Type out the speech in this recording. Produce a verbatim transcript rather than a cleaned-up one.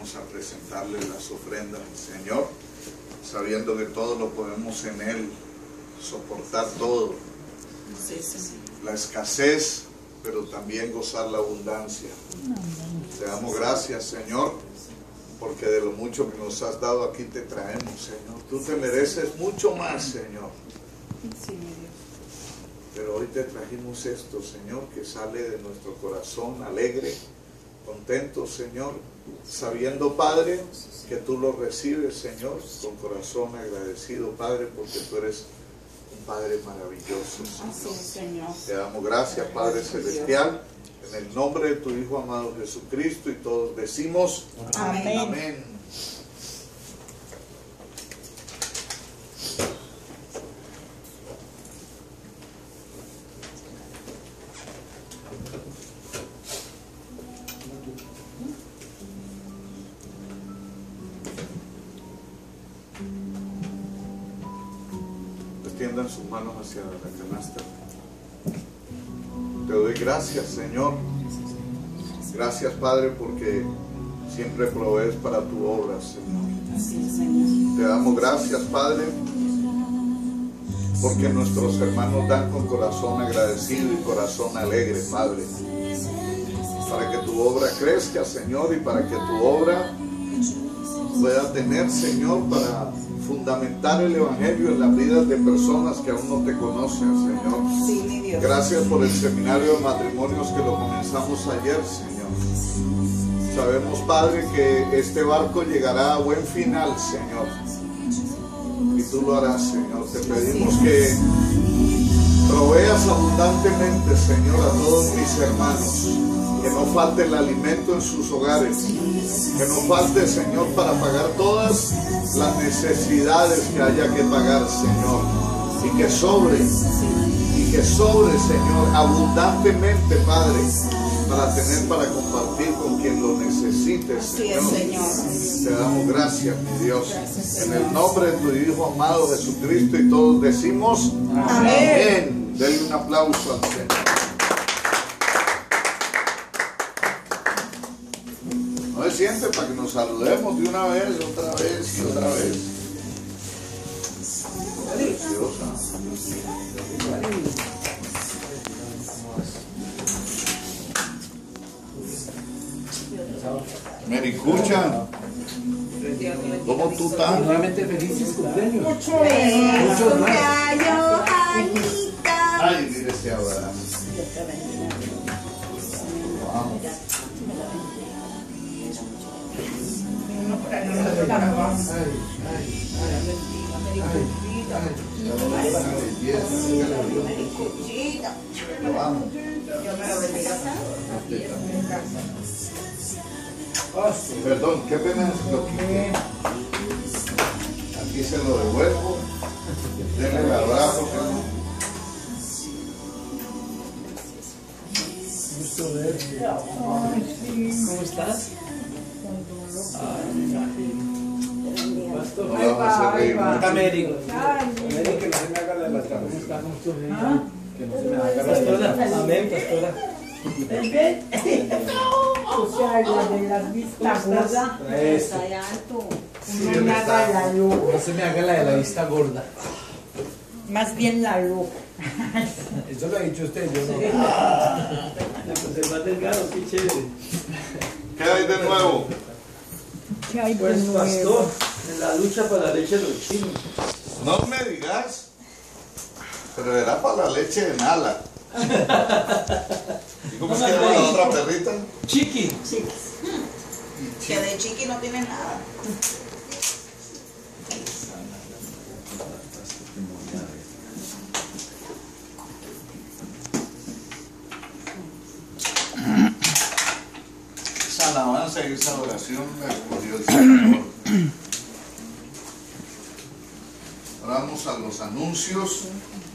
Vamos a presentarle las ofrendas al Señor, sabiendo que todo lo podemos en Él, soportar todo, Sí, sí. la escasez, pero también gozar la abundancia. Te damos gracias, Señor, porque de lo mucho que nos has dado aquí te traemos, Señor. Tú te mereces mucho más, Señor. Sí, mi Dios. Pero hoy te trajimos esto, Señor, que sale de nuestro corazón alegre, contento, Señor, sabiendo, Padre, que tú lo recibes, Señor, con corazón agradecido, Padre, porque tú eres un Padre maravilloso, Señor. Así, Señor. Te damos gracias, Padre Celestial, en el nombre de tu Hijo amado Jesucristo, y todos decimos Amén. amén. Extiendan sus manos hacia la canasta. Te doy gracias, Señor. Gracias, Padre, porque siempre provees para tu obra, Señor. Así, Señor. Te damos gracias, Padre, porque nuestros hermanos dan con corazón agradecido y corazón alegre, Padre, para que tu obra crezca, Señor, y para que tu obra pueda tener, Señor, para fundamentar el Evangelio en las vidas de personas que aún no te conocen, Señor. Sí, mi Dios. Gracias por el seminario de matrimonios que lo comenzamos ayer, Señor. Sabemos, Padre, que este barco llegará a buen final, Señor. Y tú lo harás, Señor. Te pedimos que proveas abundantemente, Señor, a todos mis hermanos. Que no falte el alimento en sus hogares. Que no falte, Señor, para pagar todas las necesidades que haya que pagar, Señor. Y que sobre, y que sobre, Señor, abundantemente, Padre, para tener para compartir con quien lo necesite, Señor. Así es, Señor. Te damos gracias, mi Dios. En el nombre de tu Hijo amado Jesucristo, y todos decimos Amén. amén. Denle un aplauso al Señor. No se siente para que nos saludemos de una vez, otra vez y otra vez. Deliciosa. Mericucha, ¿cómo tú estás? Nuevamente felices cumpleaños. Mucho Muchos más. cumpleaños, Anita. Ay, mire ese abrazo. Vamos. Vamos. Perdón, qué pena es lo que aquí se lo devuelvo. Denle el abrazo. Gusto verte. ¿Cómo estás? Pastor. No vamos a reír mucho. Américo. Américo, que no se me haga la las cabezas. Que no se me haga la pastora. Amén, pastora. O sea, la de las vistas gorda. Eso. No me haga la luz. No se me haga la de la vista gorda. Más bien la luz. Eso lo ha dicho usted, yo no. Pues el más delgado, qué chévere. ¿Qué hay de nuevo? ¿Qué hay de Pues nuevo? pastor, en la lucha para la leche de los chinos. No me digas. Pero era para la leche de Nala. ¿Y cómo se llama la otra perrita? Chiqui. Que de chiqui no tiene nada. Esa alabanza y esa oración me escogió el Señor. Ahora vamos a los anuncios.